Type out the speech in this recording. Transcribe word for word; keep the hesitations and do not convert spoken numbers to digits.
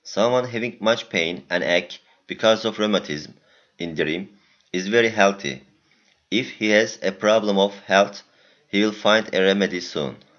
Someone having much pain and ache because of rheumatism in dream is very healthy. If he has a problem of health, he will find a remedy soon.